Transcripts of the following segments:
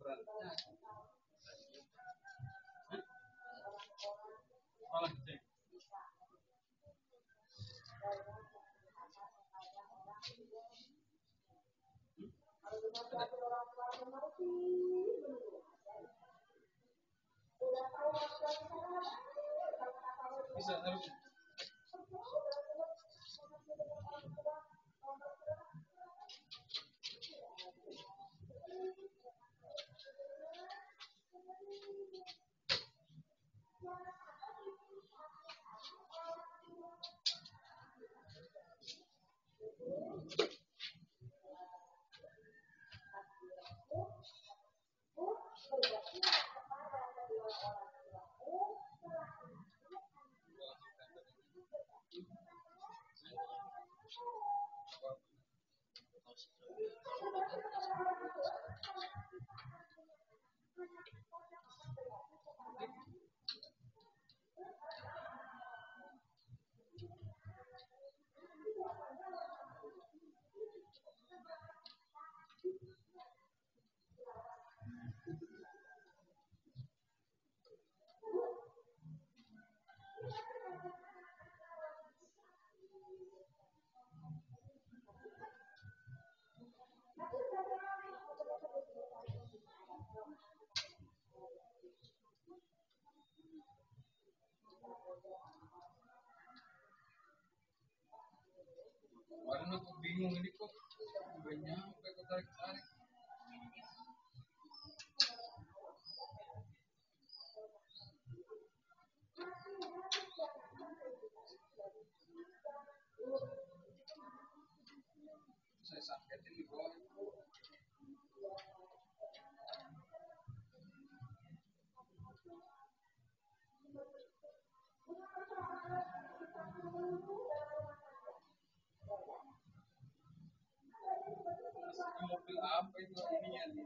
Kemarin aku bingung ini kok udah nyampe ke tarik-tarik. Saya sakitin di bawah. Mobil apa itu ininya?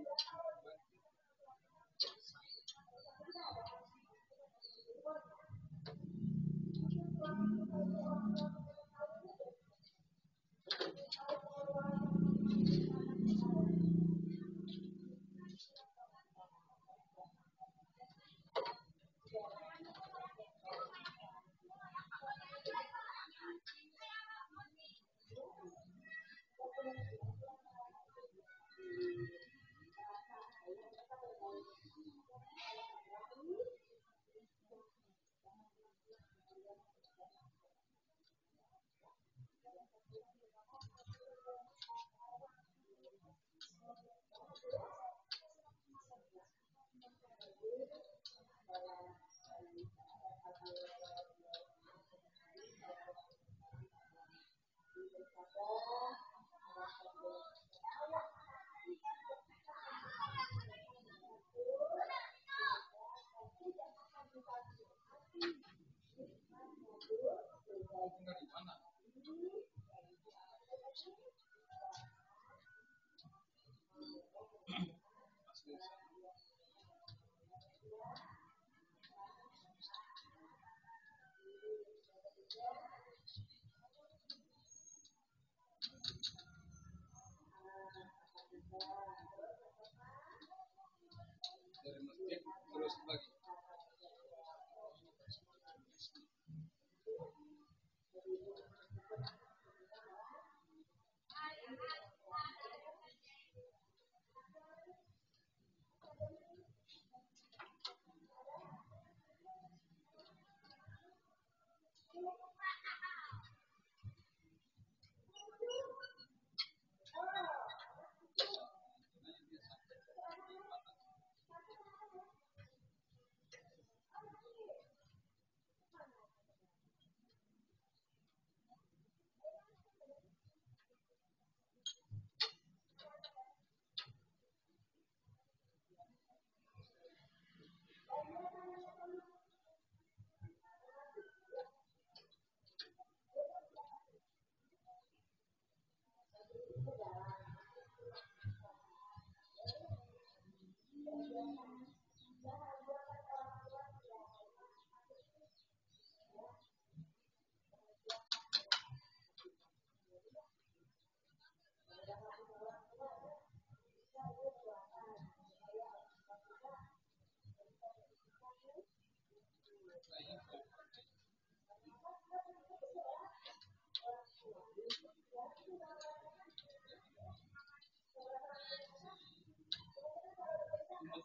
Dari masjid terus lagi.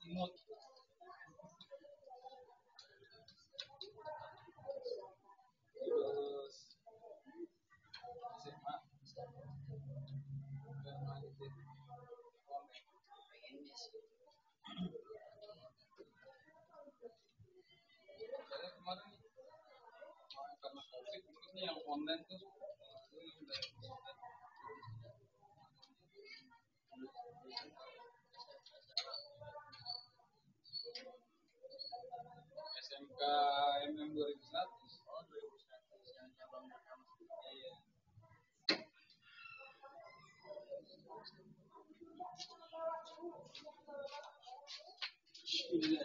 imut. Terus SMA dan lanjutin online. Saya kemarin karena COVID ini yang online tuh ini udah SMK MM 2001. Oh, 2001 yang cabang pertama. Iya. Iya.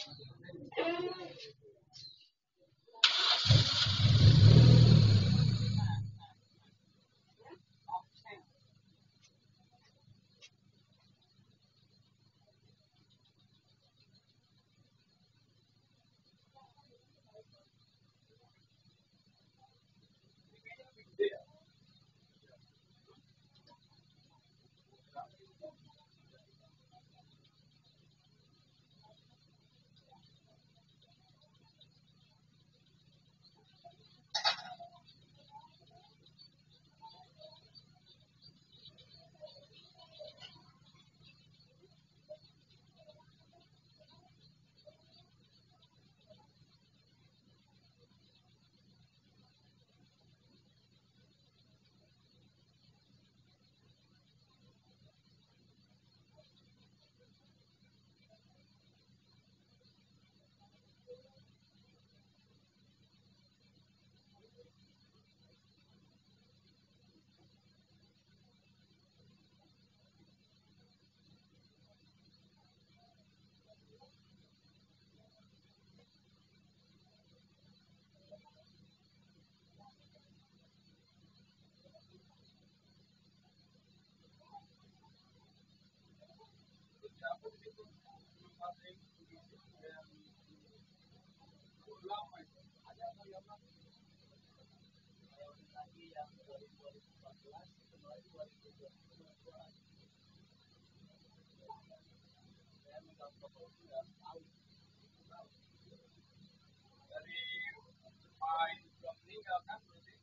Dari main belum meninggal kan berarti.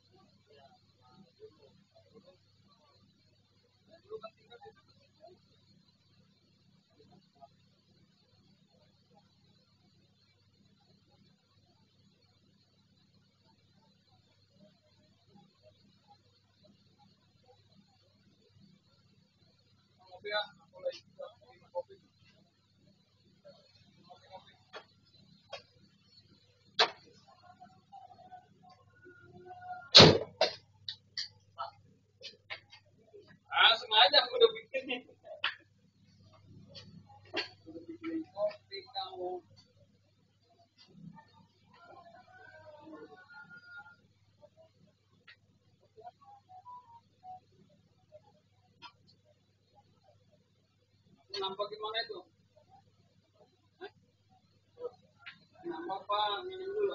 Dulu kan tinggal di mobil ya, mulai minum kopi. Ah, sengaja aku udah bikin nih. Udah bikin kopi kamu. Nampak gimana itu? Nampak apa? Minum dulu.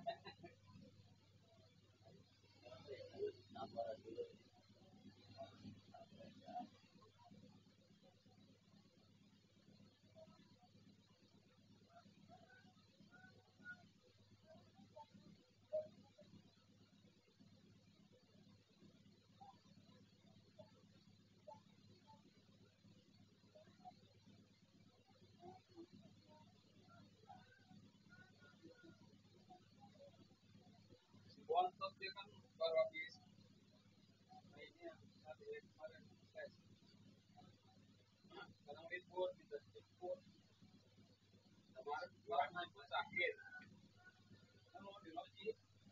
Bontot dia kan baru habis mainnya tadi kemarin tes. Sekarang libur, kita libur. Kemarin naik sakit. Kan mau di loji.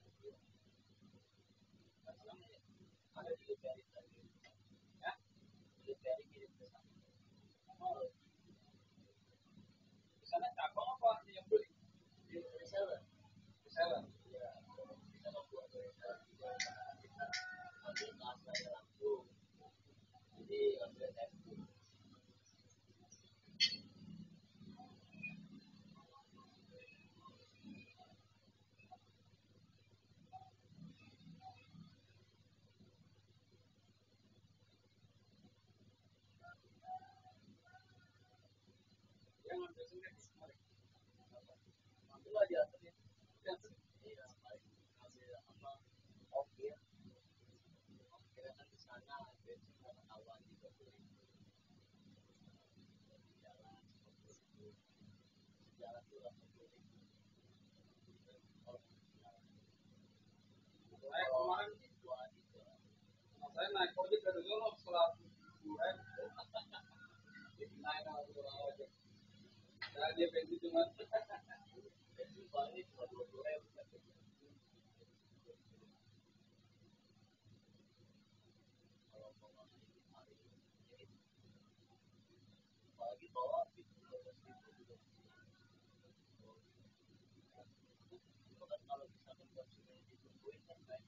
Sekarang ada di dari tadi. Ya, dari kirim ke sana. Oh, di sana cabang apa yang beli? Di reseller. Reseller. Ya, kita mau buat reseller. Ambil tas saya langsung. Jadi ambil tes. Ambil aja diatur ya. Iya, paling ambil apa? Oke, oke kan di sana bensin pengetahuan juga boleh jalan seperti itu. Jalan tuh lah boleh. Saya kemarin saya naik ojek dari Solo setelah naik aja. Saya dia bensin cuma bensin paling cuma 20 ribu. Kalau mau hari ini apalagi bawa itu 15 ribu juga. Bahkan kalau misalkan konsumen ditungguin kan kayak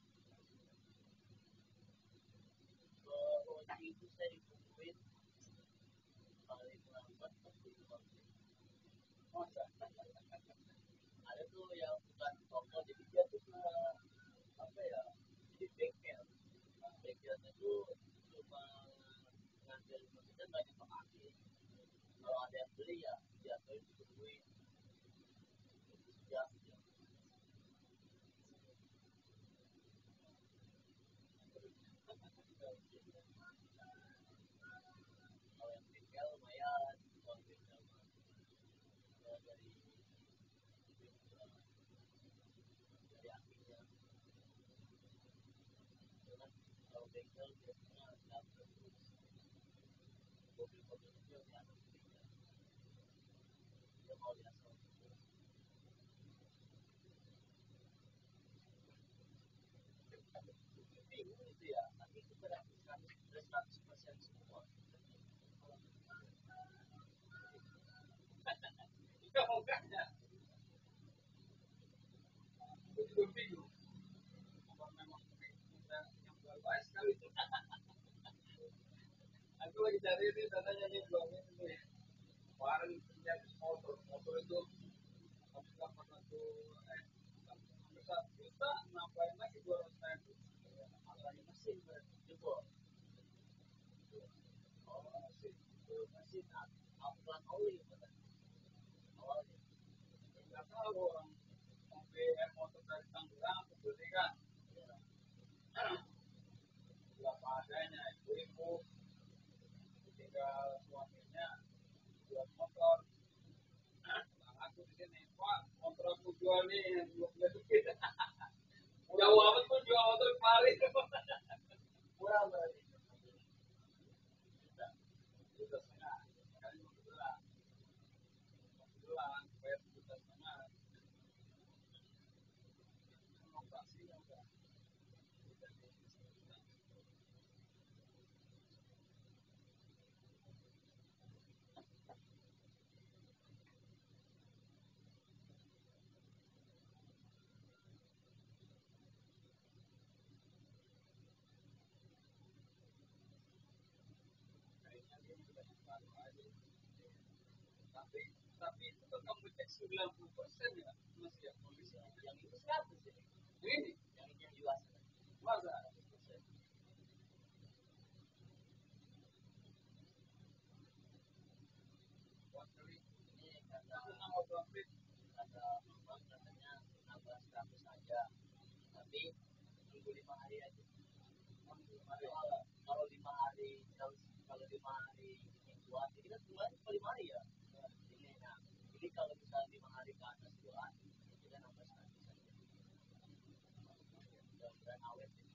ojek itu saya ditungguin paling lambat 45 menit. Masa? Ada tuh yang bukan toko jadi dia tuh apa ya, jadi bengkel. Nah, bengkelnya tuh cuma ngambil maksudnya banyak pemakai, kalau ada yang beli ya jatuhin ditungguin itu sejam. Kalau yang bengkel lumayan, kalau bengkel dari dari akhirnya dengan kalau bengkel biasanya dapat mobil-mobil kecil yang dia mau lihat bingung itu ya, tapi itu ber 100% semua. Itu mukanya itu juga bingung. Kalau memang yang baik sekali itu. Aku lagi cari ini tandanya nih belum ini. Kemarin punya motor itu habis 800 habis 1 juta nambahin lagi 200 ribu. Apalagi mesin jebol. Oh mesin itu mesin upgrade oli awalnya. Nggak tahu orang sampai motor dari Tangerang ke Beli kan. Ya, berapa adanya ibu-ibu tinggal suaminya buat motor. Nah, aku di sini Pak motor aku jual nih yang belum punya duit. Jauh amat pun jual motor kemarin. Murah berarti. Juta setengah kali 15 bulan bayar 1,5 juta. Operasinya udah kayaknya dia udah baru aja. Tapi itu kan kamu cek 90% ya masih ya kondisi yang itu 100 ini. Yang jelas masa 100%. Ini kata kata memang katanya nambah 100 saja, tapi tunggu 5 hari aja. Kalau 5 hari kalau 5 hari ini buat ini kan bulan cuma 5 hari ya. Ini nah ini kalau misalnya 5 hari ke atas buat kita nambah 100 saja. Mudah-mudahan awet ini.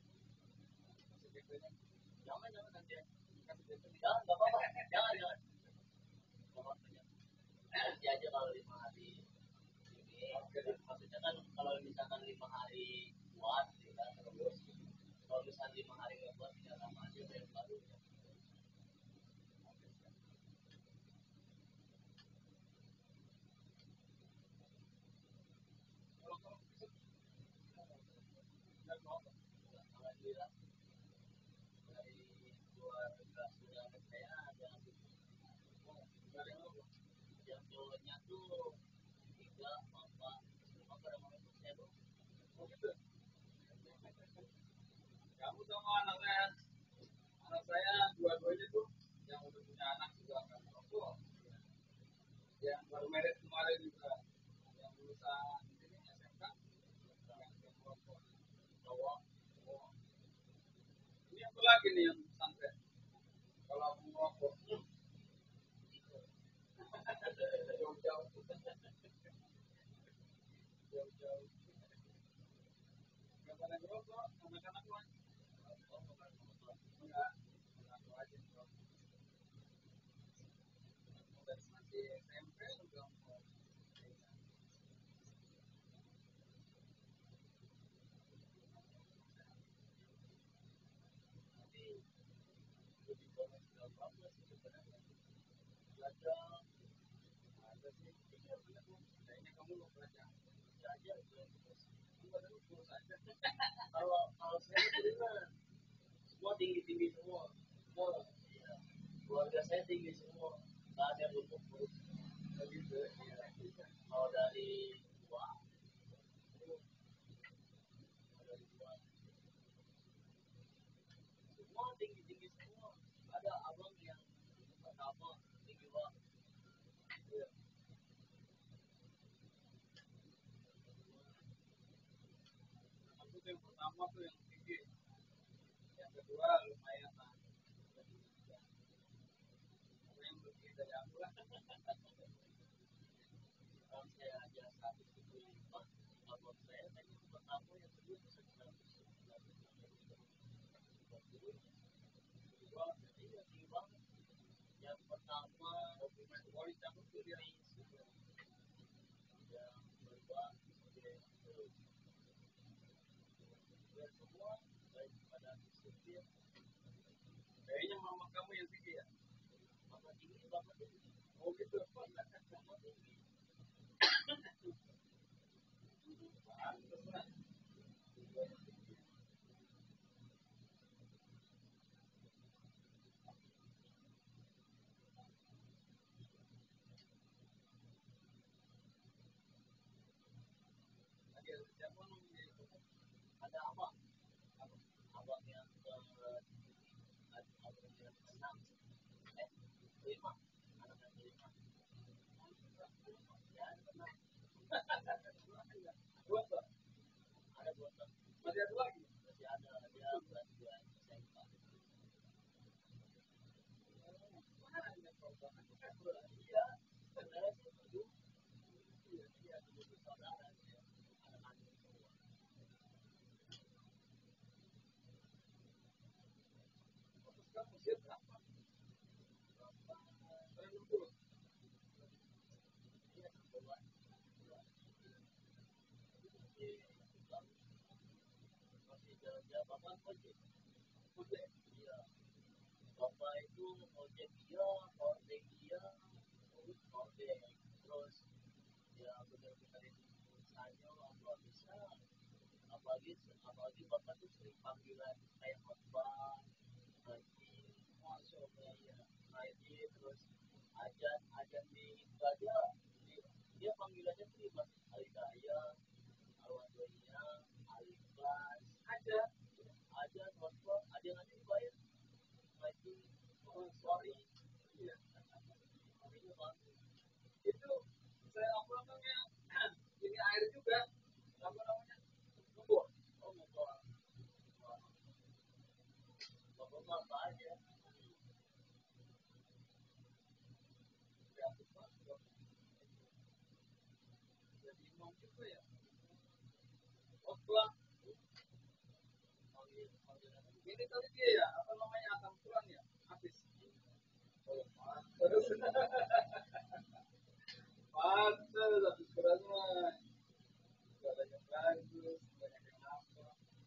Jangan nanti jangan nggak apa-apa jangan nanti aja kalau 5 hari ini maksudnya kan kalau misalkan 5 hari buat ya terus kalau misalkan 5 hari nggak buat tinggal lama aja bayar baru ya. Alhamdulillah dari keluarga saudara saya ada yang cowoknya tuh 3 bapak semua pada mau ikut saya dong. Oh gitu. Kamu sama anak saya dua-duanya tuh yang udah punya anak juga kan. Oh, yang baru merit lagi nih yang pesantren. Kalau aku ngerokok, jauh-jauh, jauh-jauh. Nggak pada ngerokok, anak-anak mah. Enggak, aku aja ngerokok. Dari masih SMP udah mau. Tapi lebih banyak nggak apa-apa sih sebenarnya. Belajar, ada sih pikirnya tuh, kayaknya kamu mau belajar. Belajar terus. Enggak ada urus aja. Kalau saya terima semua tinggi-tinggi semua. Semua, iya. Keluarga saya tinggi semua. Nggak ada yang luput. Begitu, iya. Kalau dari tua, itu dari tua, semua tinggi-tinggi semua. Ada abang yang pertama tinggi banget. Iya. Aku tuh yang pertama tuh yang tinggi. Yang kedua lumayan lah. Yang lebih dari aku lah. Kalau saya aja 175, abang saya tadi yang pertama yang kedua bisa 190. Kedua, iya tinggi banget. Yang pertama Wali cabut tuh dia yang kedua dia semua daripada supir. Kayaknya mama kamu yang tinggi ya. Mama tinggi, bapak tinggi. Oh gitu. Mama tinggi. Pantes lah. Ada siapa namanya itu? Ada abang. Abang yang abang yang enam. Lima. Anak yang lima. Ya, enam. Dua tuh. Ada dua tuh. Masih ada lagi. Masih ada. Dia kelas dua SMK. Iya. Sebenarnya sih dulu. Iya, dulu saudara. Anak-anak semua. Terus kamu usia berapa? 60. Iya, 60. Masih jalan-jalan bapak ojek. Ojek. Iya. Bapak itu ojek dia, ojek dia, ojek. Terus ya benar-benar itu saya apa bisa apalagi bapak tuh sering panggilan kayak khotbah ngaji masuk ya ngaji terus ajan ajan di ibadah dia panggilannya terima alidaya alwadonya alifas aja khotbah aja ngaji dibayar ngaji sorry iya sorrynya bagus itu saya apa namanya ini air juga apa namanya ngebor oh ngebor bapak apa aja kreatif banget jadi imam juga ya khotbah ini tadi dia ya apa namanya asam Quran ya habis oh pantes pantes habis Qurannya banyak yang bagus banyak yang apa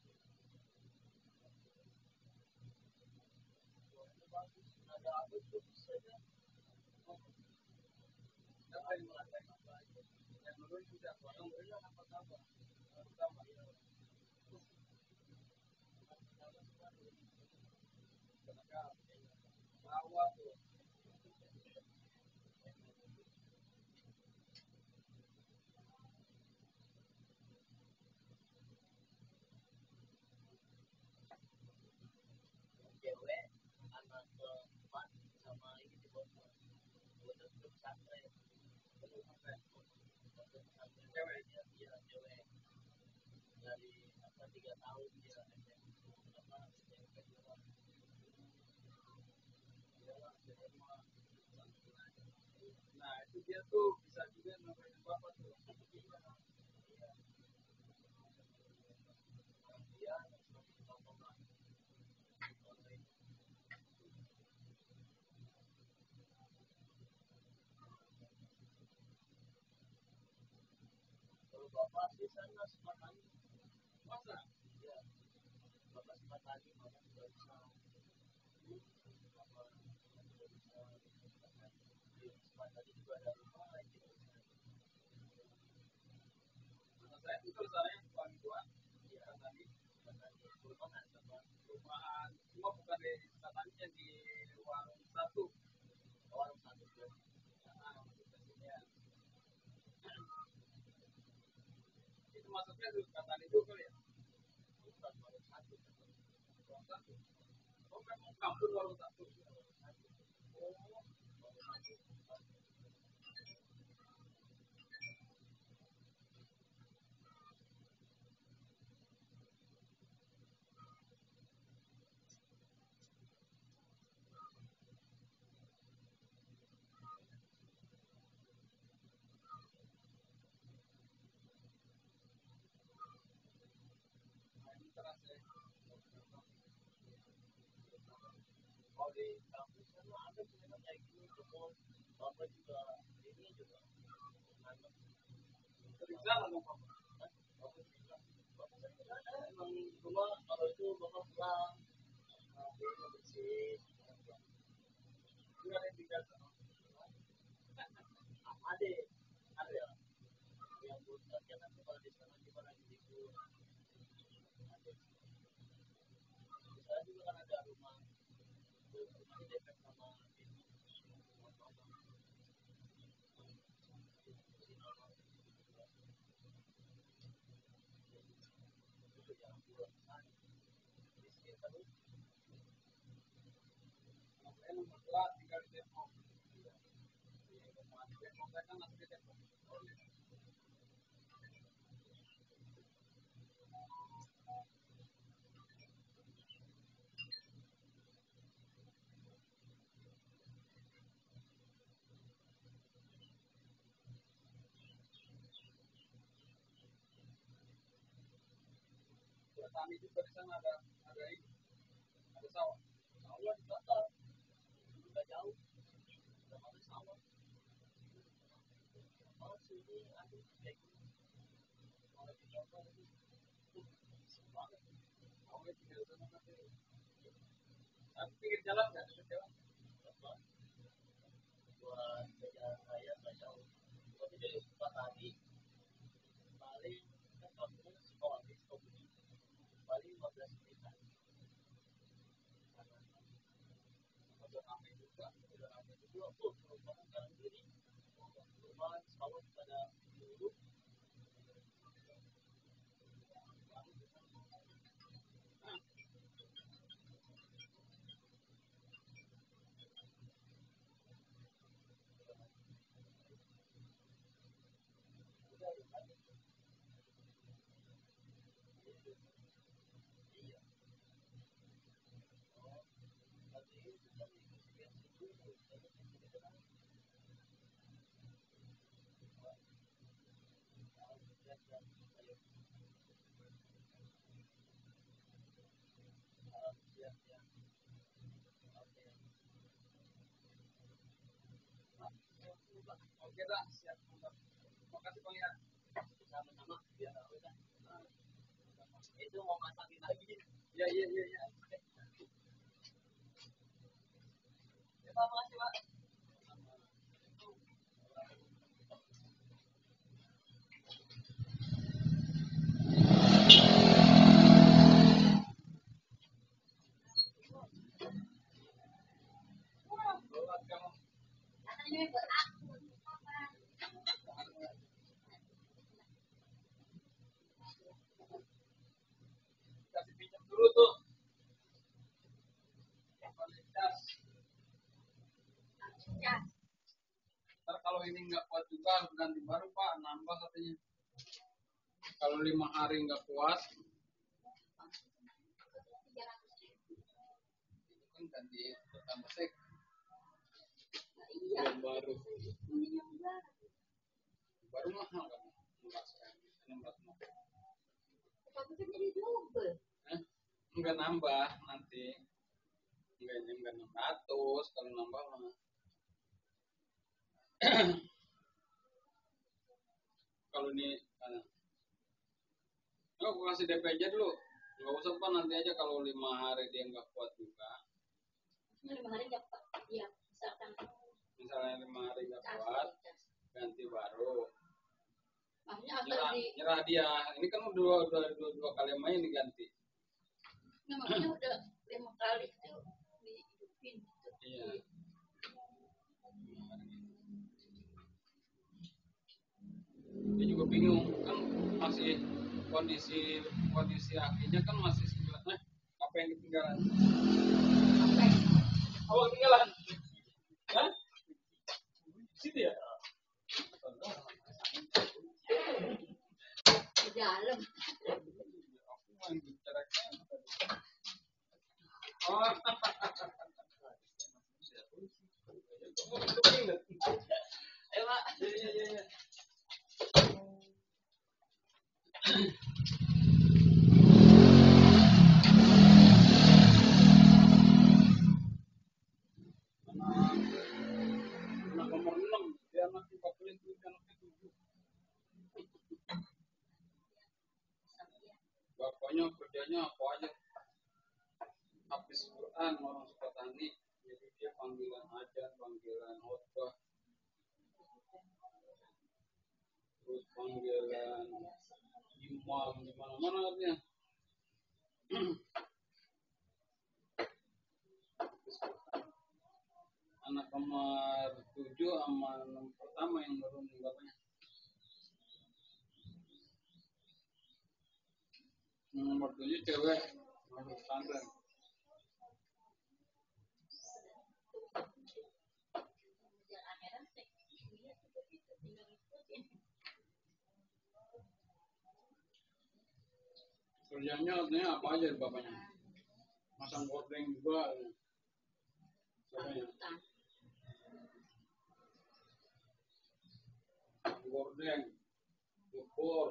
bagus ada apa itu bisa ya apa yang melakukan apa aja yang menurut sudah orang berilah apa kabar pertama ya bawa tuh cewek anak keempat sama ini di bawah gue tuh belum sampai belum sampai cewek dia cewek dari apa 3 tahun dia SMP apa SMP doang dia tuh bisa juga namanya bapak tuh. Iya, kalau bapak di sana sempat lagi, masa? Iya, bapak sempat lagi, bapak sudah bisa, bapak sudah bisa, sempat lagi juga ada rumah, gitu. Nah, saya itu saya bantuan, ya tadi, perumahan sama perumahan, cuma bukan di katanya di warung satu, warung satu ya. Nah, ya. Itu masuknya tuh kata itu kali ya, bukan warung satu, warung satu. Oh, memang kampung warung satu. Oh, warung satu. Nah, ini terasa ya. Kalau di kampus kan ada punya kayak gitu, kebun, bapak juga ini juga. Kerja lah bapak. Bapak juga. Bapak saya ada emang rumah kalau itu bapak pulang, dia bersih. Enggak ada yang tinggal sama. Ada, ada ya. Yang buat kegiatan kalau di sana gimana gitu. Saya juga kan ada rumah, rumahnya dekat sama ini. Tani juga di sana ada ini, ada sawah. Sawah di Batam, juga jauh, sama ada sawah. Oh, sini ada kayak gini. Kalau di Batam itu banget. Sawah tinggal sana nanti. Tapi pinggir jalan nggak ada jalan. Buat kerja saya nggak jauh. Tapi dari Sukatani paling kan kampung sekolah di Sukabumi paling 15 menit. Udah ramai juga, udah ramai juga. Oh, perumahan kanan kiri, perumahan sawah pada dulu. Oke dah, siap. Makasih Bang ya. Sama-sama. Biar udah. Itu mau masakin lagi. Iya, iya, iya, iya. Ya, makasih, Pak. Kasih pinjam dulu tuh. Kualitas. Ntar kalau ini nggak kuat juga harus ganti baru Pak, nambah katanya. Kalau 5 hari nggak kuat, itu kan ganti tambah sek. yang baru mahal kan? Enggak nambah nanti. Enggak 600 kalau nambah mah. Kalau ini aku kasih DP aja dulu. Enggak usah Pak, nanti aja kalau 5 hari dia enggak kuat juga. 5 hari enggak kuat. Iya, misalnya 5 hari enggak kuat, ganti baru. Maksudnya nyerah dia. Ini kan udah dua kali main diganti. Nah, maksudnya udah 5 kali itu dihidupin gitu. Iya. Dia juga bingung kan, masih kondisi akhirnya kan masih sebenarnya apa yang ketinggalan? Apa yang ketinggalan? Hah? Sini ya? Di dalam. Aku main bicara kan. Oh. Ayo Pak. Iya. Anak nomor 6, dia anak 40, dia anak 7. Bapaknya kerjanya apa aja? Habis Quran, orang Sukatani, jadi dia panggilan ajar, panggilan khotbah, terus panggilan imam di mana-mana artinya. Anak nomor 7 sama nomor pertama yang baru bapaknya. Nomor 7 cewek, nomor pesantren. Kerjanya artinya apa aja bapaknya? Masang gordeng juga. Gordeng, bubur.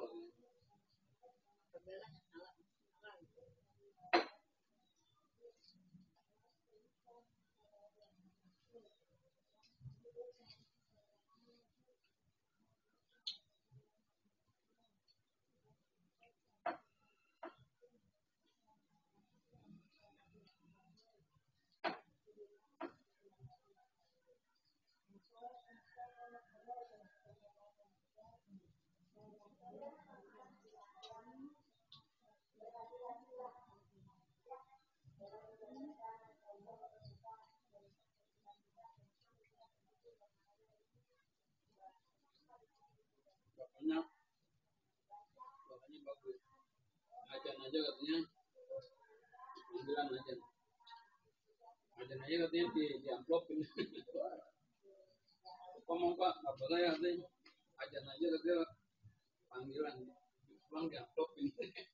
Bapaknya bagus. Ajan aja katanya, panggilan ajan. Ajan aja katanya di amplopin. Ngomong Pak, apa saya katanya ajan aja katanya panggilan, pulang di amplopin.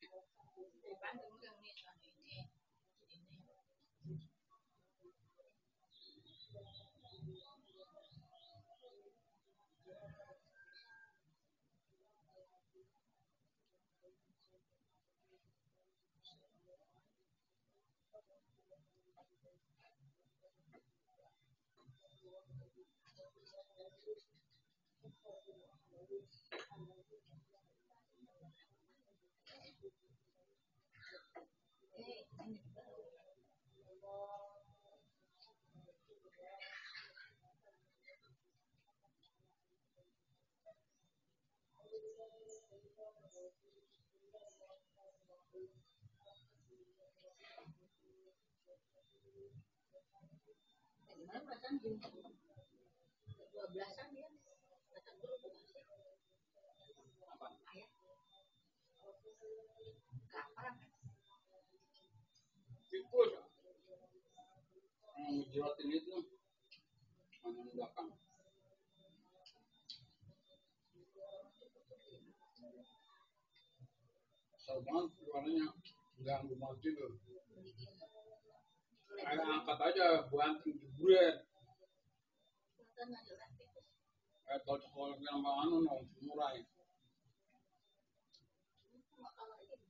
Gimana perasaan jam 12-an dia datang dulu ke masjid. Apa? Ayah. Kapan? Tikus. Jelatin itu mana belakang. Kesal banget suaranya, ganggu banget itu. Ayo angkat aja, banting jebret. kan ada rapid test. Kalau sekolah yang anu nong murah. Nggak kalah ini.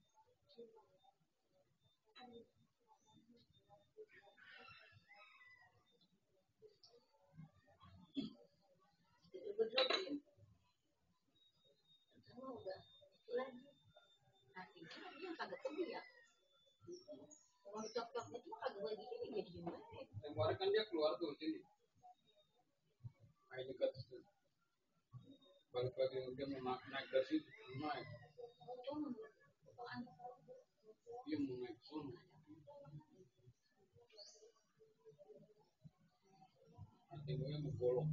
Jadi berdua ya. Sama udah itu lagi. Artinya dia kagak pergi ya. Kalau cocok itu mah kagak lagi ini jadi gimana? Kemarin kan dia keluar tuh sini. Kayak dekat situ. Balik lagi dia mau naik dari situ, naik. Dia mau naik sana. Artinya mau bolong.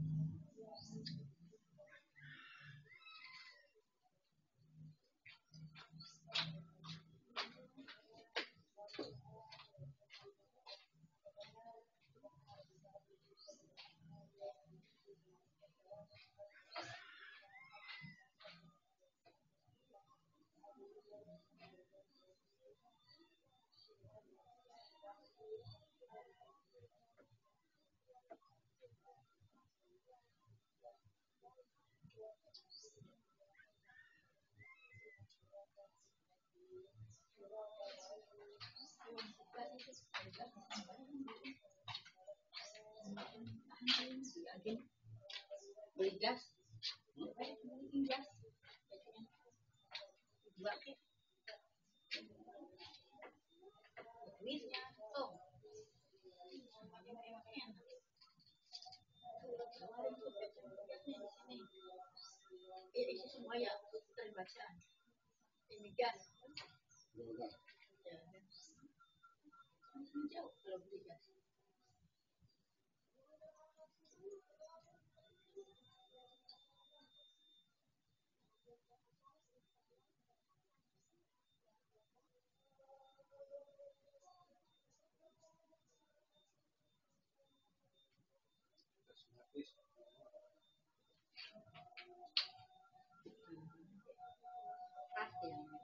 Beli gas, beli gas, buatnya, bisnya, oh, semuanya emang enak. Ini sih semua ya, dari bacaan. Ini gas. Jauh kalau beli gas. Pasti yang